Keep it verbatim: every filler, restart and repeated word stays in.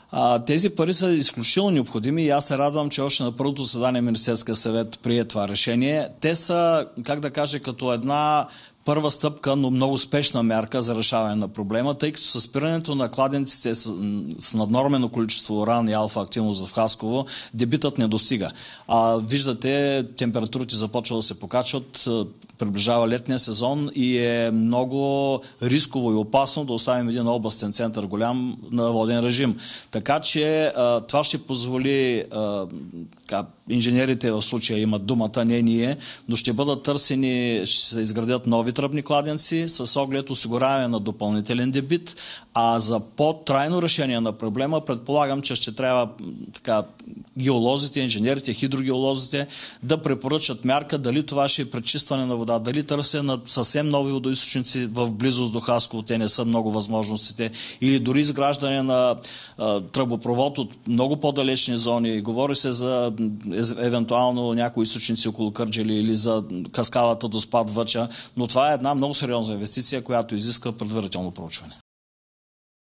А, тези пари са изключително необходими и аз се радвам, че още на първото заседание Министерския съвет прие това решение. Те са, как да кажа, като една първа стъпка, но много спешна мярка за решаване на проблема, тъй като със спирането на кладенците с, с наднормено количество уран и алфа активност в Хасково, дебитът не достига. А виждате, температурите започват да се покачват, приближава летния сезон и е много рисково и опасно да оставим един областен център голям на воден режим. Така че а, това ще позволи а, така, инженерите в случая имат думата, не ние, но ще бъдат търсени, ще се изградят нови тръбни кладенци с оглед осигуряване на допълнителен дебит, а за по-трайно решение на проблема предполагам, че ще трябва така, геолозите, инженерите, хидрогеолозите да препоръчат мярка дали това ще е пречистване на вода, дали търсене на съвсем нови водоизточници в близост до Хасково, те не са много възможностите, или дори изграждане на а, тръбопровод от много по-далечни зони. Говори се за евентуално някои източници около Кърджали или за каскалата до Спад Въча, но това е една много сериозна инвестиция, която изисква предварително проучване.